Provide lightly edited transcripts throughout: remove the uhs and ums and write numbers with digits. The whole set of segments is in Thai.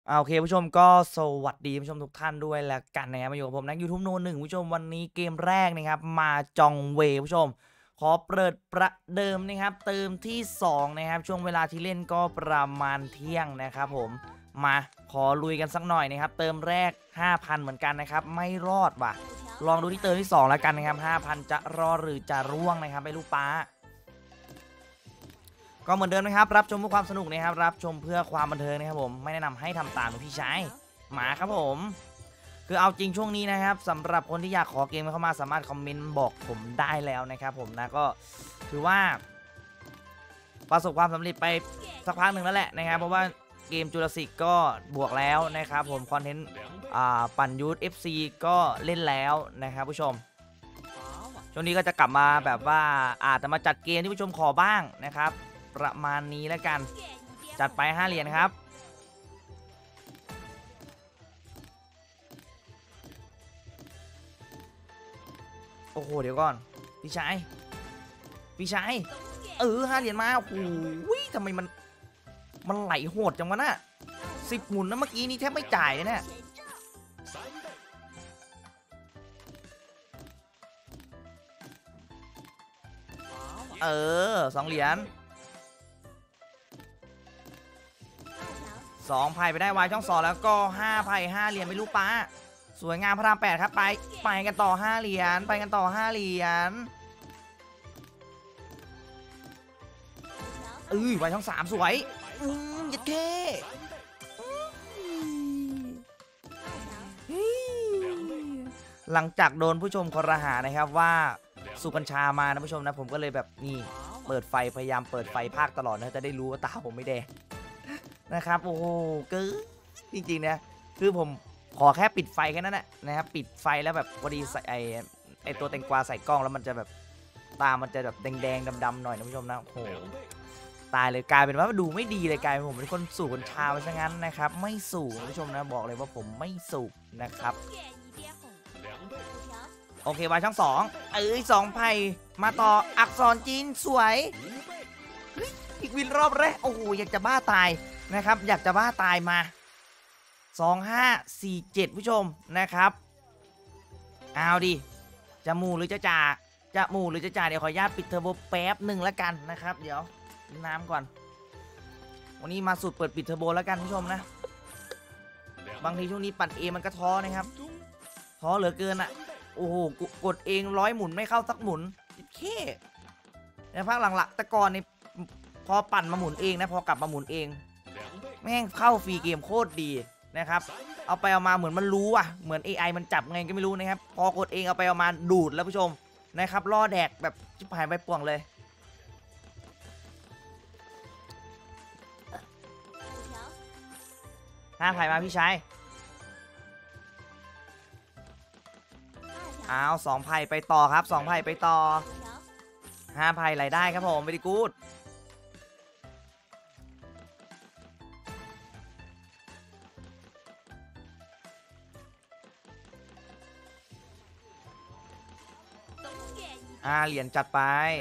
โอเคผู้ชมก็สวัสดีผู้ชมทุกท่านด้วยแล้วกันนะครับมาอยู่กับผมนักยูทูบโนหนึ่งผู้ชมวันนี้เกมแรกนะครับมาจองเวผู้ชมขอเปิดประเดิมนะครับเติมที่2นะครับช่วงเวลาที่เล่นก็ประมาณเที่ยงนะครับผมมาขอลุยกันสักหน่อยนะครับเติมแรก 5,000 เหมือนกันนะครับไม่รอดว่ะลองดูที่เติมที่2แล้วกันนะครับ 5,000 จะรอดหรือจะร่วงนะครับไม่รู้ป้าก็เหมือนเดิมนะครับรับชมเพื่อความสนุกนะครับรับชมเพื่อความบันเทิงนะครับผมไม่แนะนำให้ทำตามพี่ชายมาครับผมคือเอาจริงช่วงนี้นะครับสำหรับคนที่อยากขอเกมเข้ามาสามารถคอมเมนต์บอกผมได้แล้วนะครับผมนะก็ถือว่าประสบความสำเร็จไปสักพักหนึ่งแล้วแหละนะครับเพราะว่าเกมจูราสสิกก็บวกแล้วนะครับผมคอนเทนต์ปั่นยูท FC ก็เล่นแล้วนะครับผู้ชมช่วงนี้ก็จะกลับมาแบบว่าอาจจะมาจัดเกมที่ผู้ชมขอบ้างนะครับประมาณนี้แล้วกันจัดไป5เหรียญครับโอ้โหเดี๋ยวก่อนพี่ชาย5เหรียญมาโอ้โหทำไมมันไหลโหดจังวะน่ะ10หมุนนะเมื่อกี้นี้แทบไม่จ่ายเลยเนี่ย2เหรียญ2ไพ่ไปได้วายช่อง2แล้วก็5ไพ่5เหรียญไม่รู้ป้าสวยงามพระราม8ครับไปกันต่อ5เหรียญไปกันต่อ5เหรียญวายช่อง3สวยยัดเท่หลังจากโดนผู้ชมคอรหานะครับว่าสุกัญชามานะผู้ชมนะผมก็เลยแบบนี่เปิดไฟพยายามเปิดไฟภาคตลอดนะจะได้รู้ว่าตาผมไม่แดงนะครับโอ้โหเกินจริงๆนะคือผมขอแค่ปิดไฟแค่นั้นแหละนะครับปิดไฟแล้วแบบพอดีใส่ไอตัวแตงกวาใส่กล้องแล้วมันจะแบบตามันจะแบบแดงๆดำๆหน่อยนะผู้ชมนะโอ้โหตายเลยกลายเป็นว่าดูไม่ดีเลยกลายเป็นผมเป็นคนสูบกัญชาไปซะงั้นนะครับไม่สูบผู้ชมนะบอกเลยว่าผมไม่สูบนะครับโอเควายช่อง2ไพ่มาต่ออักษรจีนสวยอีกวินรอบแรกโอ้โหอยากจะบ้าตายนะครับอยากจะบ้าตายมา2547ผู้ชมนะครับเอาดิจะหมู่หรือจะจ่าเดี๋ยวขออนุญาตปิดเทอร์โบแป๊บหนึ่งแล้วกันนะครับเดี๋ยวน้ำก่อนวันนี้มาสุดเปิดปิดเทอร์โบแล้วกันผู้ชมนะบางทีช่วงนี้ปั่นเอมันก็ท้อนะครับท้อเหลือเกินอ่ะโอ้โหกดเอง100หมุนไม่เข้าสักหมุนแค่ในภาคหลังๆแต่ก่อนนี่พอปั่นมาหมุนเองนะพอกลับมาหมุนเองแม่งเข้าฟรีเกมโคตรดีนะครับเอาไปเอามาเหมือนมันรู้อ่ะเหมือน AI มันจับไงก็ไม่รู้นะครับพอกดเองเอาไปเอามาดูดแล้วผู้ชมนะครับล่อแดกแบบชิบหายไปป่วงเลย5ไพ่มาพี่ชายเอา2ไพ่ไปต่อครับ2ไพ่ไปต่อ5ไพ่ไหลได้ครับผมเวรี่กู๊ดเหรียญจัดไป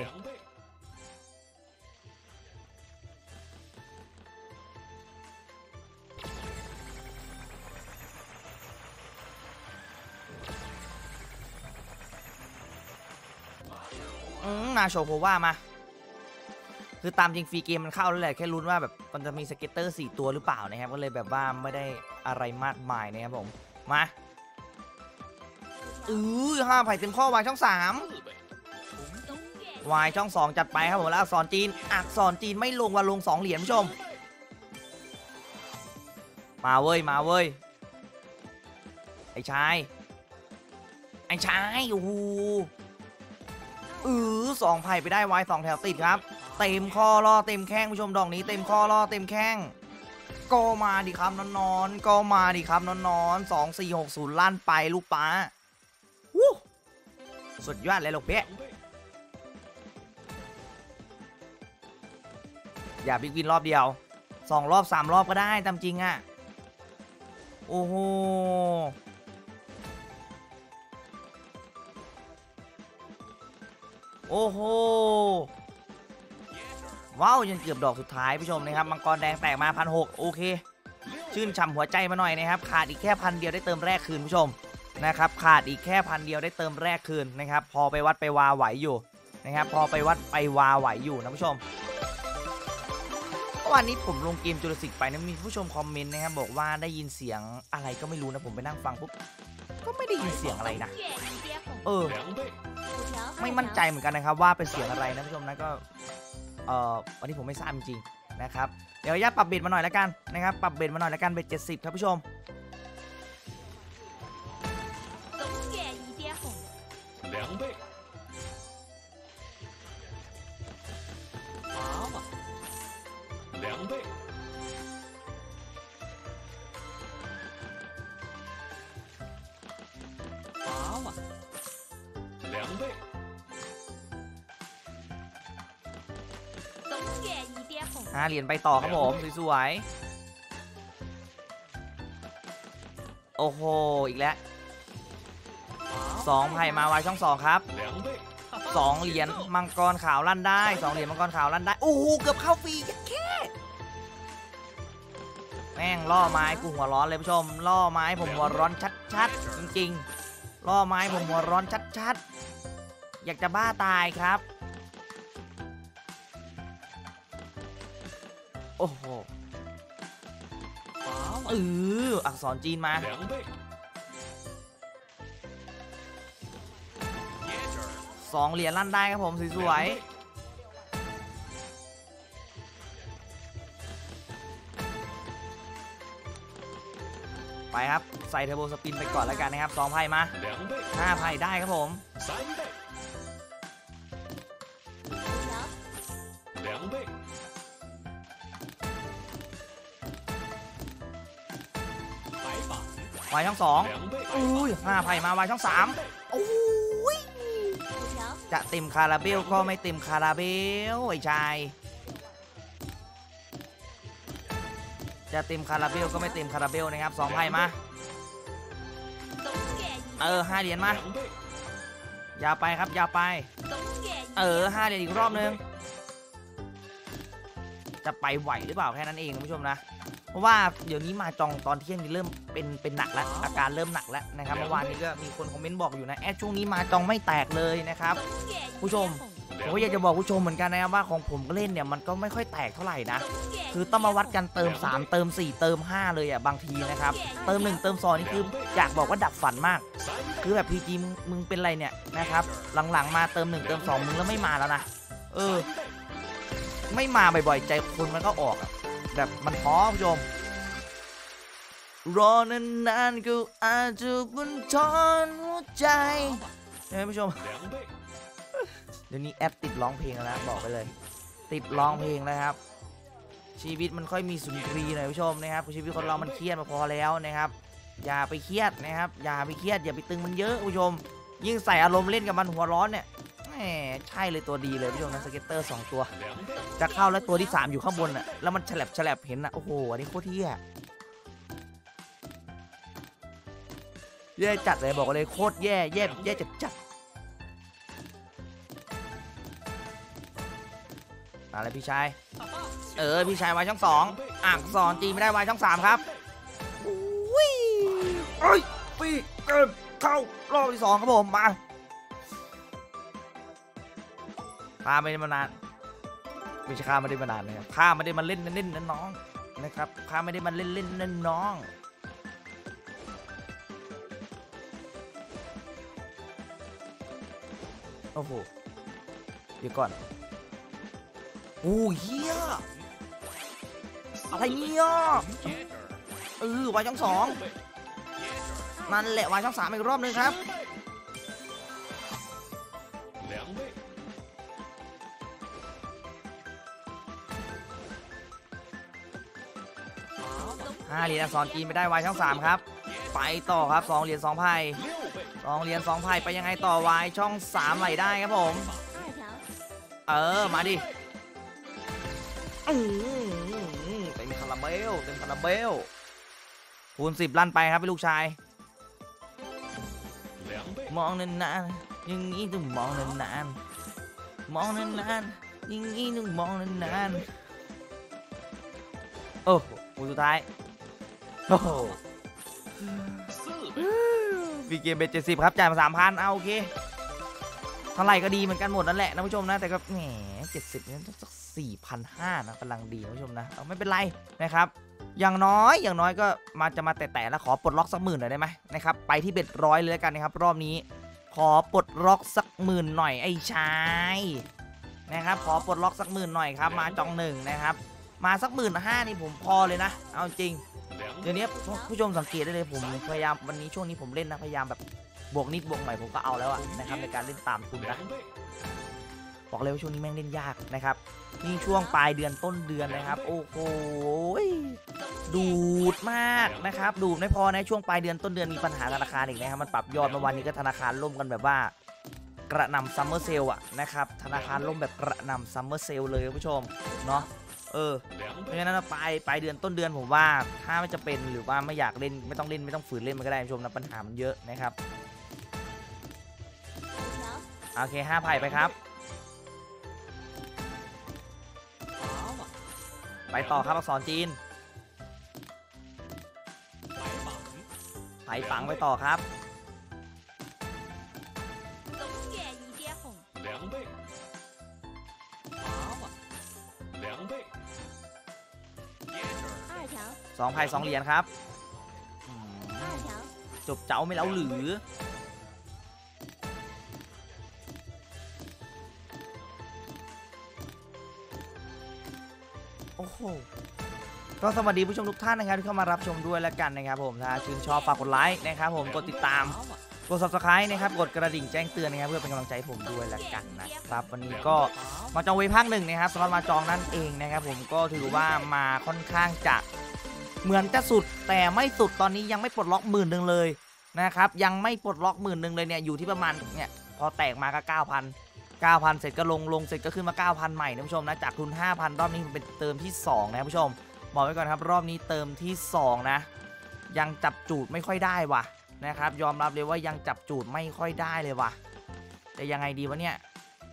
นาโชโคว่ามาคือตามจริงฟรีเกมมันเข้าแล้วแหละแค่ลุ้นว่าแบบมันจะมีสเก็ตเตอร์4ตัวหรือเปล่านะครับก็เลยแบบว่าไม่ได้อะไรมากมายนะครับผมมา5ไพ่เต็มข้อวายช่อง3วายช่อง2จัดไปครับผมแล้วอักษรจีนไม่ลงว่าลง2เหรียญผู้ชมมาเว้ยไอ้ชายโอ้โห2ไพ่ไปได้วาย2แถวติดครับเต็มข้อล่อเต็มแข้งผู้ชมดอกนี้เต็มข้อล่อเต็มแข้งก็มาดิครับนอนก็มาดิครับนอน2460ลั่นไปลูกป้าสุดยอดเลยลูกเป๊ะอย่าบิ๊กวินรอบเดียว2รอบ3รอบก็ได้ตามจริงอ่ะโอ้โหว้าวยังเกือบดอกสุดท้ายผู้ชมนะครับมังกรแดงแตกมา1,600โอเคชื่นฉ่ำหัวใจมาหน่อยนะครับขาดอีกแค่1,000 เดียวได้เติมแรกคืนผู้ชมนะครับขาดอีกแค่1,000 เดียวได้เติมแรกคืนนะครับพอไปวัดไปวาไหวอยู่นะครับพอไปวัดไปวาไหวอยู่นะผู้ชมวันนี้ผมลงเกมจูราสสิกไปนะมีผู้ชมคอมเมนต์นะครับบอกว่าได้ยินเสียงอะไรก็ไม่รู้นะผมไปนั่งฟังปุ๊บก็ไม่ได้ยินเสียงอะไรนะไม่มั่นใจเหมือนกันนะครับว่าเป็นเสียงอะไรนะผู้ชมนะก็วันนี้ผมไม่ทราบจริงๆนะครับเดี๋ยวย่าปรับเบสมาหน่อยแล้วกันนะครับปรับเบสมาหน่อยแล้วกันเบส70ครับผู้ชม5 เหรียญไปต่อครับผมสวยๆโอ้โหอีกแล้ว2 ไพ่มาไว้ช่อง2ครับ2 เหรียญมังกรขาวลั่นได้2 เหรียญมังกรขาวลั่นได้โอ้โหเกือบเข้าฟรีแค่แม่งล่อไม้กูหัวร้อนเลยผู้ชมล่อไม้ผมหัวร้อนชัดๆจริงๆล่อไม้ผมหัวร้อนชัดๆอยากจะบ้าตายครับโอ้โหอักษรจีนมา2 เหรียญลั่นได้ครับผมสวยๆไปครับใส่เทอร์โบสปินไปก่อนแล้วกันนะครับ2 ไพ่มา5 ไพ่ได้ครับผมวายช่อง2อุ้ย5 ไพ่มาวายช่อง3โอ้ยจะเต็มคาราเบลก็ไม่เต็มคาราเบลไอ้ชายจะเต็มคาราเบลก็ไม่เต็มคาราเบลนะครับ2 ไพ่มา5 เหรียญมายาวไปครับยาวไป5 เหรียญอีกรอบนึงจะไปไหวหรือเปล่าแค่นั้นเองคุณผู้ชมนะเพราะว่าเดี๋ยวนี้มาจองตอนเที่ยงนี้เริ่มเป็นหนักแล้วอาการเริ่มหนักแล้วนะครับเมื่อวานนี้ก็มีคนคอมเมนต์บอกอยู่นะช่วงนี้มาจองไม่แตกเลยนะครับผู้ชมผมก็อยากจะบอกผู้ชมเหมือนกันนะครับว่าของผมก็เล่นเนี่ยมันก็ไม่ค่อยแตกเท่าไหร่นะคือต้องมาวัดกันเติม3เติม4เติม5เลยอ่ะบางทีนะครับเติม1เติม2นี่คืออยากบอกว่าดับฝันมากคือแบบพีจีมึงเป็นไรเนี่ยนะครับหลังๆมาเติม1เติม2มึงแล้วไม่มาแล้วนะไม่มาบ่อยๆใจคนมันก็ออกแบบมันท้อผู้ชมรอนานๆก็อาจจะบันทอนหัวใจใช่ไหมผู้ชมเดี๋ยวนี้แอปติดร้องเพลงแล้วนะบอกไปเลยติดร้องเพลงแล้วครับชีวิตมันค่อยมีสุนทรีหน่อยผู้ชมนะครับชีวิตคนเรามันเครียดมาพอแล้วนะครับอย่าไปเครียดนะครับอย่าไปเครียดอย่าไปตึงมันเยอะผู้ชมยิ่งใส่อารมณ์เล่นกับมันหัวร้อนเนี่ยใช่เลยตัวดีเลยผู้ชมนะสเก็ตเตอร์2 ตัวจะเข้าแล้วตัวที่3อยู่ข้างบนน่ะแล้วมันฉลับเห็นนะโอ้โหอันนี้โคตรเที่ยแย่จัดเลยบอกเลยโคตรแย่จัดอะไรพี่ชายพี่ชายวายช่อง2อักษรจีนไม่ได้วายช่อง3ครับอุ้ยปีเกินเข้ารอบที่2ครับผมมาข้าไม่ได้มานานไม่ใช่ข้าไม่ได้มานานนะครับข้าไม่ได้มาเล่นนั่นน้องนะครับข้าไม่ได้มาเล่นนั่นน้องโอ้โหเดี๋ยวก่อนโอ้เฮียอะไรเนี่ยวายช่อง2นั่นแหละวายช่อง3อีกรอบนึงครับ5 เหรียญอักษรจีนไม่ได้วายช่อง3ครับไปต่อครับ2 เหรียญ2 ไพ่2 เหรียญ2 ไพ่ไปยังไงต่อวายช่อง3ไหลได้ครับผมมาดิเต็มคาราเบลคูณ10ลั่นไปครับพี่ลูกชายมองนานๆอย่างนี้ต้องมองนานๆอย่างนี้ต้องมองนานๆโอ้โหสุดท้ายโอ้โหฟรีเกมเบ็ด70ครับจ่ายมา3,000เอาโอเคเท่าไหร่ก็ดีเหมือนกันหมดนั่นแหละนะผู้ชมนะแต่ก็แหม70นี่ต้องสัก4,500นะกำลังดีนะผู้ชมนะเอาไม่เป็นไรนะครับอย่างน้อยก็จะมาแตะแล้วขอปลดล็อกสัก10,000หน่อยได้ไหมนะครับไปที่เบ็ด100เลยแล้วกันนะครับรอบนี้ขอปลดล็อกสัก10,000หน่อยไอ้ชายนะครับขอปลดล็อกสัก10,000หน่อยครับมาจอง1นะครับมาสัก15,000นี่ผมพอเลยนะเอาจริงเดี๋ยวนี้ผู้ชมสังเกตได้เลยผมพยายามวันนี้ช่วงนี้ผมเล่นนะพยายามแบบบวกนิดบวกหน่อยผมก็เอาแล้วอะนะครับในการเล่นตามทุนนะบอกเลยว่าช่วงนี้แม่งเล่นยากนะครับนี่ช่วงปลายเดือนต้นเดือนนะครับโอ้โหดูดมากนะครับดูดไม่พอนะช่วงปลายเดือนต้นเดือนมีปัญหาธนาคารอีกนะครับมันปรับยอดมาวันนี้ก็ธนาคารล่มกันแบบว่ากระหน่ำซัมเมอร์เซลอะนะครับธนาคารล่มแบบกระหน่ำซัมเมอร์เซลเลยผู้ชมเนาะเพราะฉะนั้นปลายเดือนต้นเดือนผมว่าถ้าไม่จะเป็นหรือว่าไม่อยากเล่นไม่ต้องเล่นไม่ต้องฝืนเล่นมันก็ได้ผู้ชมนะปัญหามันเยอะนะครับโอเค5 ไผ่ไปครับไปต่อครับอักษรจีนไผ่ปังไปต่อครับ2 ไผ่2 เหรียญครับจบเจ้าไม่เล้าหรือโอ้โหก็สวัสดีผู้ชมทุกท่านนะครับที่เข้ามารับชมด้วยแล้วกันนะครับผมถ้าชื่นชอบฝากกดไลค์นะครับผมกดติดตามกด Subscribe นะครับกดกระดิ่งแจ้งเตือนนะครับเพื่อเป็นกำลังใจผมด้วยแล้วกันนะครับวันนี้ก็มาจองเวภาค1นะครับสำหรับมาจองนั่นเองนะครับผมก็ถือว่ามาค่อนข้างจะเหมือนจะสุดแต่ไม่สุดตอนนี้ยังไม่ปลดล็อก10,000เลยนะครับยังไม่ปลดล็อก10,000เลยเนี่ยอยู่ที่ประมาณเนี่ยพอแตกมาก็ 9,000 เสร็จก็ลงเสร็จก็ขึ้นมา 9,000 ใหม่นะผู้ชมนะจากทุน 5,000 รอบนี้เป็นเติมที่2นะผู้ชมบอกไว้ก่อนครับรอบนี้เติมที่2นะยังจับจูดไม่ค่อยได้ว่ะนะครับยอมรับเลยว่ายังจับจูดไม่ค่อยได้เลยว่ะจะยังไงดีวะเนี่ย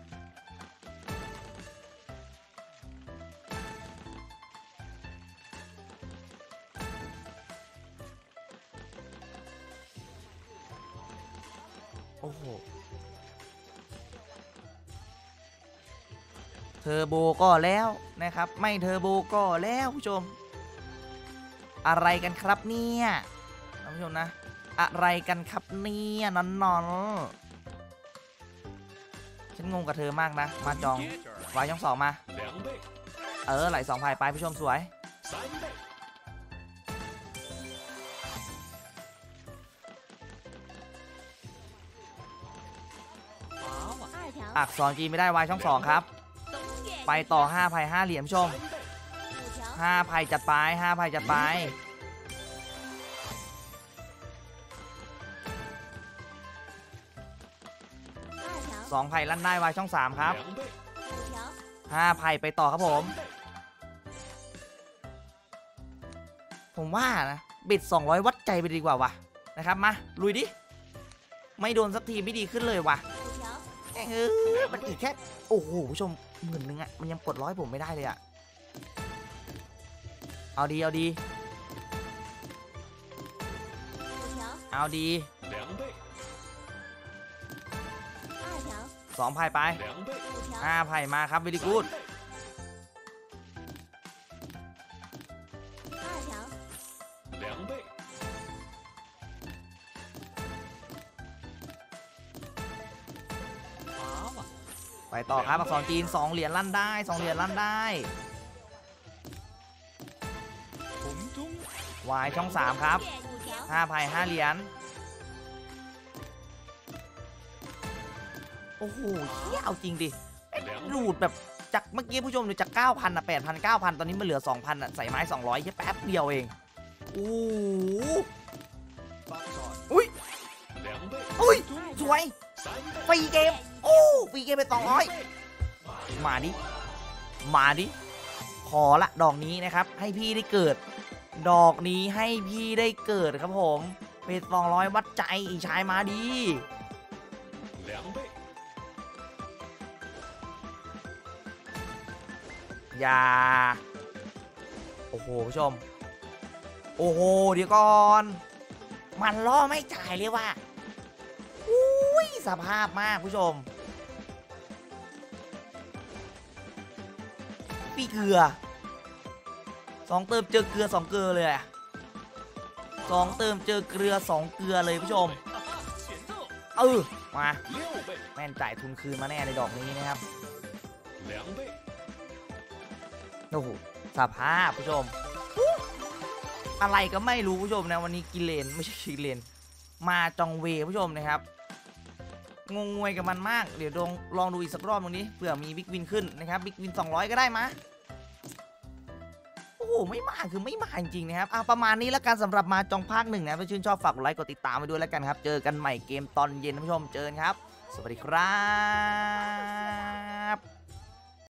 โอ้โหเทอร์โบก็แล้วนะครับไม่เทอร์โบก็แล้วผู้ชมอะไรกันครับเนี่ยท่านผู้ชมนะอะไรกันครับเนี่ยนอนฉันงงกับเธอมากนะมาจองวายช่อง2มาไหล2 ไผ่ไปผู้ชมสวยอักษรจีนไม่ได้วายช่อง2ครับไปต่อ5 ไผ่5 เหรียญผู้ชม5 ไผ่จัดไป5 ไผ่จัดไป2 ไผ่ลั่นได้วายช่อง3ครับ5 ไผ่ไปต่อครับผมว่านะบิด200วัดใจไปดีกว่าวะนะครับมาลุยดิไม่โดนสักทีไม่ดีขึ้นเลยวะมันอีกแค่โอ้โหผู้ชม10,000อะมันยังปลด100ผมไม่ได้เลยอะเอาดี2 ไผ่ไป5 ไผ่มาครับวิลลี่กูดไปต่อครับอักษรจีน2 เหรียญลั่นได้2 เหรียญลั่นได้วายช่อง3ครับ5 ไผ่5 เหรียญโอ้โหเอาจริงดิรูดแบบจากเมื่อกี้ผู้ชมดูจาก 9,000 อ่ะ 8,000 9,000 ตอนนี้มันเหลือ 2,000 อ่ะใส่ไม้200แค่แป๊บเดียวเองโอ้อุ้ยสวยฟรีเกมฟรีเกมไป200มาดิขอละดอกนี้นะครับให้พี่ได้เกิดดอกนี้ให้พี่ได้เกิดครับผมเป็น200วัดใจอีชายมาดีอย่าโอ้โหผู้ชมโอ้โหเดี๋ยวก่อนมันล่อไม่จ่ายเลยว่ะอุ้ยสภาพมากผู้ชมปีเกลือ2 เติมเจอเกลือ2 เกลือเลยอะ2 เติมเจอเกลือ2 เกลือเลยผู้ชมมาแม่นจ่ายทุนคืนมาแน่ในดอกนี้นะครับโอ้โหสภาพผู้ชมอะไรก็ไม่รู้ผู้ชมนะวันนี้กิเลนไม่ใช่กิเลนมาจองเวผู้ชมนะครับงงงวยกับมันมากเดี๋ยวลองดูอีกสักรอบตรงนี้เผื่อมีบิ๊กวินขึ้นนะครับบิ๊กวิน200ก็ได้มาโอ้โหไม่มาคือไม่มาจริงๆนะครับประมาณนี้แล้วกันสำหรับมาจองภาค 1นะถ้าชื่นชอบฝากกดไลค์กดติดตามไปด้วยแล้วกันครับเจอกันใหม่เกมตอนเย็นท่านผู้ชมเจอกันครับสวัสดีครับ